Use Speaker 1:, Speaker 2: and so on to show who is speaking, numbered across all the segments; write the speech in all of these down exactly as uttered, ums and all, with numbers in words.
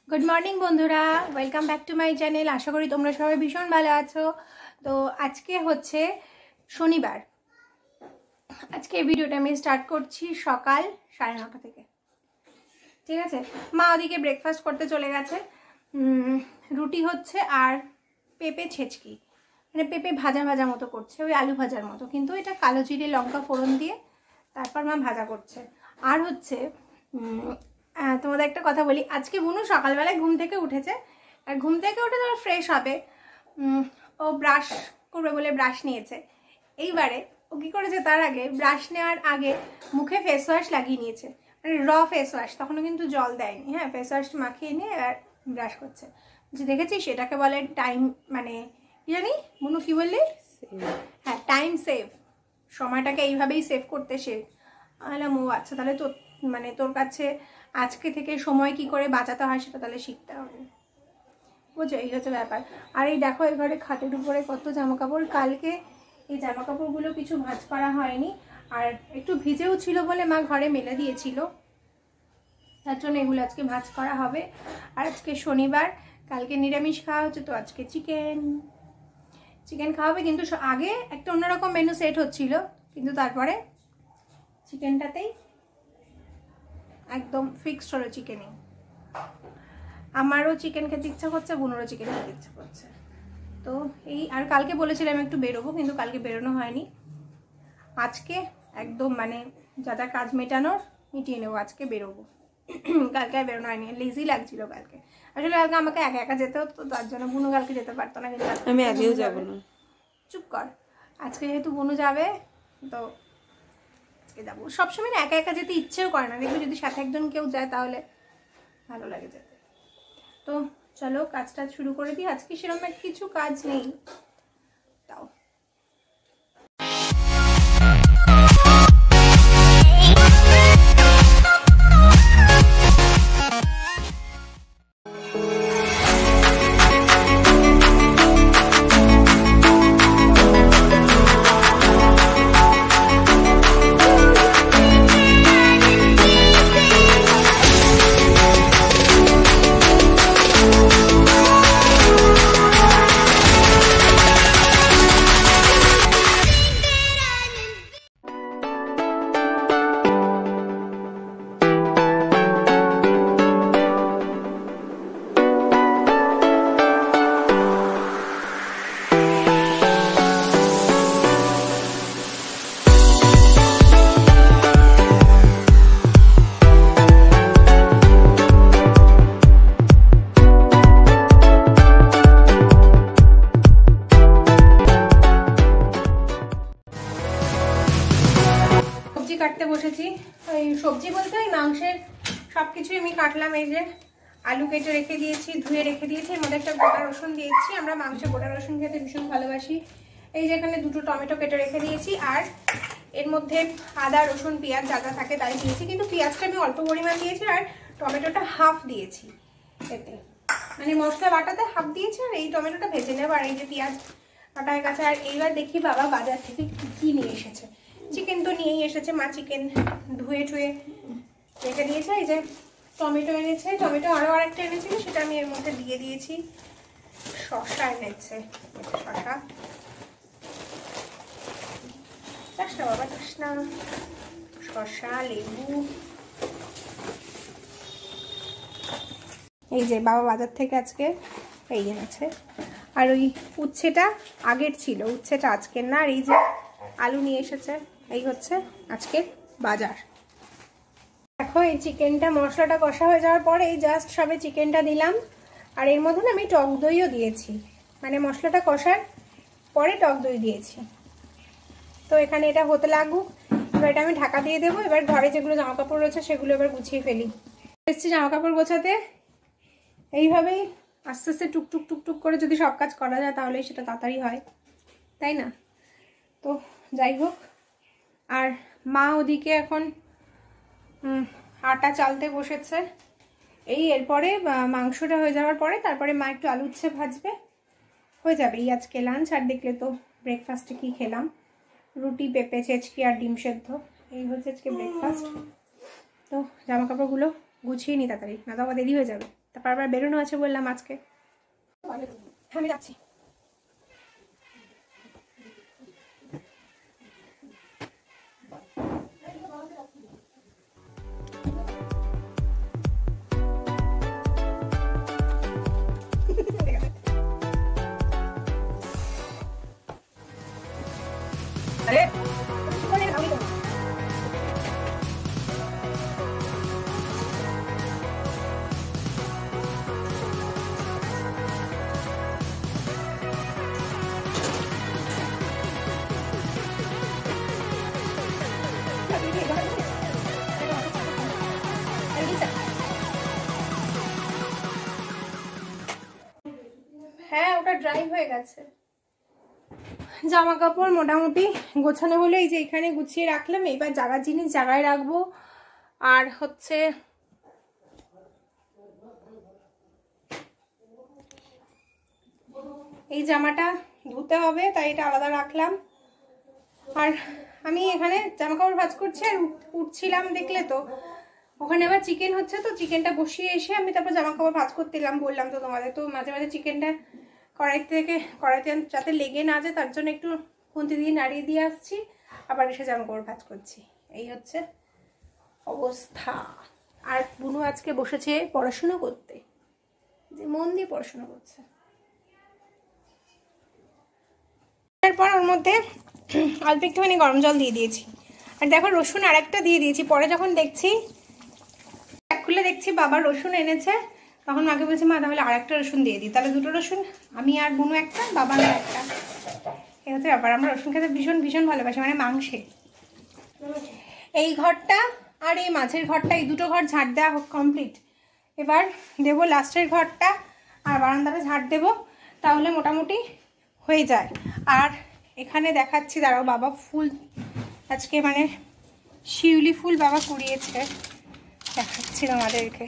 Speaker 1: Good morning बंधुरा welcome back to my channel. आशा करी तुम्हारा सबाई भीषण भालो आछो। तो आज के होच्छे शनिवार। आज के भिडियोटा आमी स्टार्ट करछि सकाल साढ़े नौटा थेके। ठीक आछे। मा ओदिके ब्रेकफास्ट करते चले गेছে। रुटी होच्छे आर पेঁপে ছেঁচকি, মানে পেঁপে ভাজা ভাজা মতো করছে, ওই আলু ভাজার মতো, কিন্তু এটা কালো জিরে লঙ্কা ফোড়ন দিয়ে তারপর মা ভাজা করছে। আর হচ্ছে তোমাদের একটা কথা বলি, আজকে বুনু সকালবেলায় ঘুম থেকে উঠেছে, আর ঘুম থেকে উঠে তো ফ্রেশ হবে, ও ব্রাশ করবে বলে ব্রাশ নিয়েছে। এইবারে ও কী করেছে, তার আগে ব্রাশ নেওয়ার আগে মুখে ফেস ওয়াশ লাগিয়ে নিয়েছে, মানে র ফেস ওয়াশ, তখনও কিন্তু জল দেয়নি। হ্যাঁ, ফেস ওয়াশ মাখিয়ে নিয়ে আর ব্রাশ করছে। যে দেখেছি সেটাকে বলে টাইম, মানে কি জানি বুনু কী বললি? হ্যাঁ, টাইম সেভ, সময়টাকে এইভাবেই সেভ করতে শেখ। আলাম ও আচ্ছা, তাহলে তোর মানে তোর কাছে আজকে থেকে সময় কি করে বাঁচাতে হয় সেটা তাহলে শিখতে হবে, বুঝছো? এই হচ্ছে ব্যাপার। আর এই দেখো, এই ঘরে খাটের উপরে কত জামা কাপড়। কালকে এই জামা কাপড়গুলো কিছু ভাঁজ করা হয়নি, আর একটু ভিজেও ছিল বলে মা ঘরে মেলে দিয়েছিল, তার জন্য এগুলো আজকে ভাঁজ করা হবে। আর আজকে শনিবার, কালকে নিরামিষ খাওয়া হচ্ছে, তো আজকে চিকেন চিকেন খাওয়াবে। কিন্তু আগে একটা অন্যরকম মেনু সেট হচ্ছিল, কিন্তু তারপরে চিকেনটাতেই একদম ফিক্সড হলো চিকেনই। আমারও চিকেন খেতে ইচ্ছা করছে, বুনুরও চিকেন খেতে ইচ্ছা করছে। তো এই, আর কালকে বলেছিলাম একটু বেরোবো, কিন্তু কালকে বেরোনো হয়নি। আজকে একদম মানে যা যা কাজ মেটানোর মিটিয়ে নেবো, আজকে বেরোবো। কালকে আর বেরোনো হয়নি, লেজি লাগছিল কালকে। আসলে কালকে আমাকে একা একা যেতে হতো, তার জন্য বুনু কালকে যেতে পারতো না। কিন্তু
Speaker 2: আমি আজকেও যাবো না।
Speaker 1: চুপ কর। আজকে যেহেতু বুনু যাবে, তো যাবো। সবসময় না একা একা যেতে ইচ্ছেও করে না, দেখবি যদি সাথে একজন কেউ যায় তাহলে ভালো লাগে যেতে। তো চলো কাজটা শুরু করে দিই। আজকে সেরকম কিছু কাজ নেই, তাও কাটতে বসেছি। ওই সবজি বলতে ওই মাংসের সব কিছুই আমি কাটলাম। এই যে আলু কেটে রেখে দিয়েছি, ধুয়ে রেখে দিয়েছি, এর মধ্যে একটা গোটা রসুন দিয়েছি। আমরা মাংসে গোটা রসুন খেতে ভীষণ ভালোবাসি। এই যে এখানে দুটো টমেটো কেটে রেখে দিয়েছি, আর এর মধ্যে আদা রসুন পেঁয়াজ যা যা থাকে তাই দিয়েছি, কিন্তু পেঁয়াজটা আমি অল্প পরিমাণ দিয়েছি, আর টমেটোটা হাফ দিয়েছি এতে, মানে মশলা বাটাতে হাফ দিয়েছি, আর এই টমেটোটা ভেজে নেব। আর এই যে পেঁয়াজ কাটা হয়ে গেছে। আর এইবার দেখি বাবা বাজার থেকে কী নিয়ে এসেছে। চিকেন তো নিয়েই এসেছে মা, চিকেন ধুয়ে টুয়ে রেখে দিয়েছে। এই যে টমেটো এনেছে, টমেটো আরও আরেকটা এনেছিল, সেটা আমি এর মধ্যে দিয়ে দিয়েছি। শসা এনেছে, শসা চাস না বাবা, চাস না? শসা, লেবু। এই যে বাবা বাজার থেকে আজকে এই এনেছে। আর ওই উচ্ছেটা আগের ছিল, উচ্ছেটা আজকের না। আর এই যে আলু নিয়ে এসেছে, এই হচ্ছে আজকের বাজার। দেখো, এই চিকেনটা মশলাটা কষা হয়ে যাওয়ার পরে এই জাস্ট সবে চিকেনটা দিলাম, আর এর মধ্যে আমি টক দইও দিয়েছি, মানে মশলাটা কষার পরে টক দই দিয়েছি। তো এখানে এটা হতে লাগুক, এবার এটা আমি ঢাকা দিয়ে দেবো। এবার ঘরে যেগুলো জামা কাপড় রয়েছে সেগুলো এবার গুছিয়ে ফেলি। এসেছি জামা কাপড় গোছাতে। এইভাবেই আস্তে আস্তে টুকটুক টুকটুক করে যদি সব কাজ করা যায় তাহলেই সেটা তাড়াতাড়ি হয়, তাই না? তো যাই হোক, আর মা ওদিকে এখন আটা চালতে বসেছে। এই এরপরে মাংসটা হয়ে যাওয়ার পরে তারপরে মা একটু আলু উচ্ছে ভাজবে, হয়ে যাবে এই আজকে লাঞ্চ। আর দেখলে তো ব্রেকফাস্টে কি খেলাম, রুটি পেঁপে ছেঁচকি আর ডিম সেদ্ধ, এই হচ্ছে আজকে ব্রেকফাস্ট। তো জামা কাপড়গুলো গুছিয়ে নি তাড়াতাড়ি, না তো আবার দেরি হয়ে যাবে। তারপর আবার বেরোনো আছে বললাম আজকে। আমি যাচ্ছি। হ্যাঁ, ওটা ড্রাই হয়ে গেছে। জামা কাপড় মোটামুটি গোছানো হলো, এই যে এখানে গুছিয়ে রাখলাম। এবার জায়গার জিনিস জায়গায় রাখবো। আর হচ্ছে এই জামাটা ধুতে হবে, তাই এটা আলাদা রাখলাম। আর আমি এখানে জামা কাপড় ভাঁজ করছি আর উঠছিলাম, দেখলে তো ওখানে আবার চিকেন হচ্ছে, তো চিকেনটা বসিয়ে এসে আমি তারপর জামা কাপড় ভাঁজ করতে এলাম, বললাম তো তোমাদের। তো মাঝে মাঝে চিকেনটা কড়াই থেকে কড়াইতে যাতে লেগে না যায় তার জন্য একটু খুন্তি দিয়ে নাড়িয়ে দিয়ে আসছি, আবার এসে জামা কাপড় ভাঁজ করছি। এই হচ্ছে অবস্থা। আর বুনু আজকে বসেছে পড়াশোনা করতে, যে মন দিয়ে পড়াশোনা করছে। এরপর ওর মধ্যে অল্প একটুখানি গরম জল দিয়ে দিয়েছি। আর দেখো রসুন আর একটা দিয়ে দিয়েছি। পরে যখন দেখছি খুলে দেখছি বাবা রসুন এনেছে, তখন মাকে বলছি মা তাহলে আর একটা রসুন দিয়ে দিই। তাহলে দুটো রসুন, আমি আর বুনু একটা, বাবা আর একটা। এই হচ্ছে ব্যাপার। আমরা রসুন খেতে ভীষণ ভীষণ ভালোবাসি, মানে মাংসে। এই ঘরটা আর এই মাঝের ঘরটা, এই দুটো ঘর ঝাড় দেওয়া কমপ্লিট। এবার দেবো লাস্টের ঘরটা আর বারান্দাটা ঝাড় দেবো, তাহলে মোটামুটি হয়ে যায়। আর এখানে দেখাচ্ছি, দাঁড়াও, বাবা ফুল আজকে মানে শিউলি ফুল বাবা কুড়িয়েছে, দেখাচ্ছি তোমাদেরকে।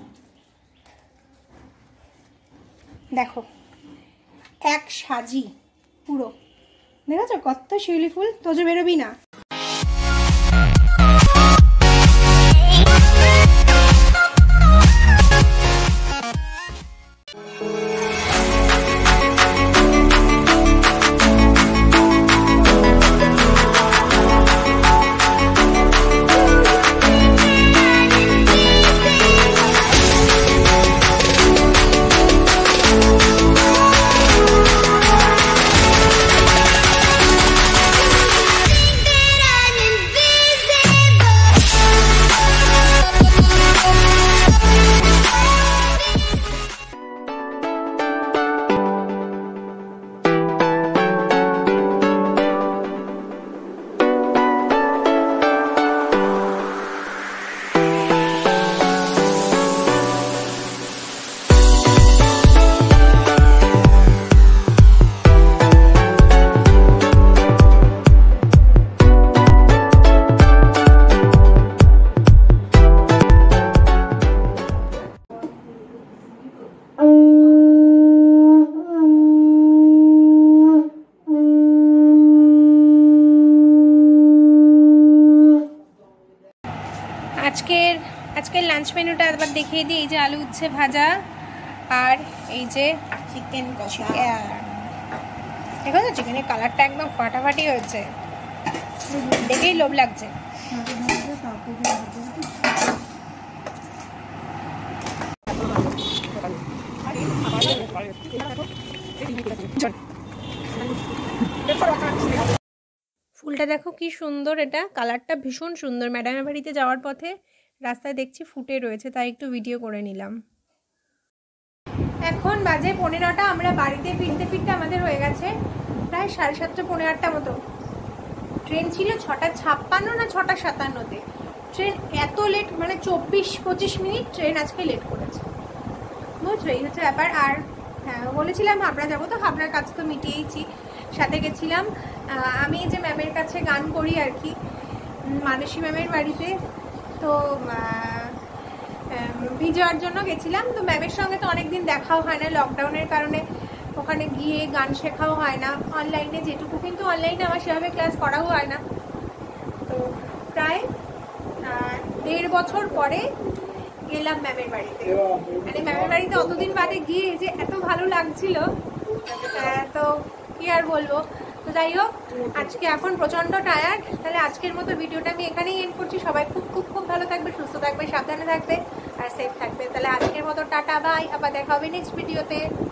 Speaker 1: দেখো এক সাজি পুরো, দেখেছো কত শিউলি ফুল। তোজো বেরোবি না। আজকের আজকের লাঞ্চ মেনুটা একবার দেখিয়ে দিই। এই যে আলু উচ্ছে ভাজা আর এই যে চিকেন কষা। দেখো তো চিকেনের কালারটা একদম ফাটাফাটি হয়েছে, দেখেই লোভ লাগছে। ফুলটা দেখো কি সুন্দর, এটা কালারটা ভীষণ সুন্দর। ম্যাডামের বাড়িতে যাওয়ার পথে রাস্তায় দেখছি ফুটে রয়েছে, তাই একটু ভিডিও করে নিলাম। এখন বাজে পনেরোটা, আমরা বাড়িতে ফিরতে ফিরতে আমাদের হয়ে গেছে প্রায় সাড়ে সাতটা পনেরো আটটা মতো। ট্রেন ছিল ছটা ছাপ্পান্ন না ছটা সাতান্নতে। ট্রেন এত লেট, মানে চব্বিশ পঁচিশ মিনিট ট্রেন আজকে লেট করেছে, বুঝছো? এই হচ্ছে ব্যাপার। আর হ্যাঁ, বলেছিলাম হাবড়া যাবো, তো হাবড়ার কাজ তো মিটিয়েইছি। সাথে গেছিলাম আমি যে ম্যামের কাছে গান করি আর কি, মানসী ম্যামের বাড়িতে, তো ভিডিওর জন্য গেছিলাম। তো ম্যামের সঙ্গে তো অনেকদিন দেখাও হয় না, লকডাউনের কারণে ওখানে গিয়ে গান শেখাও হয় না অনলাইনে, যেটুকু কিন্তু অনলাইনে আমার সেভাবে ক্লাস করাও হয় না। তো প্রায় দেড় বছর পরে গেলাম ম্যামের বাড়িতে। মানে ম্যামের বাড়িতে অতদিন বাদে গিয়ে যে এত ভালো লাগছিল, তো কি আর বলবো। তো যাই হোক, আজকে এখন প্রচন্ড টায়ার্ড। তাহলে আজকের মতো ভিডিওটা আমি এখানেই এন্ড করছি। সবাই খুব খুব খুব ভালো থাকবে, সুস্থ থাকবে, সাবধানে থাকবে আর সেফ থাকবে। তাহলে আজকের মতো টাটা, বাই। আবার দেখা হবে নেক্সট ভিডিওতে।